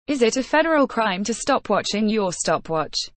Is it a federal crime to stop watching your stopwatch?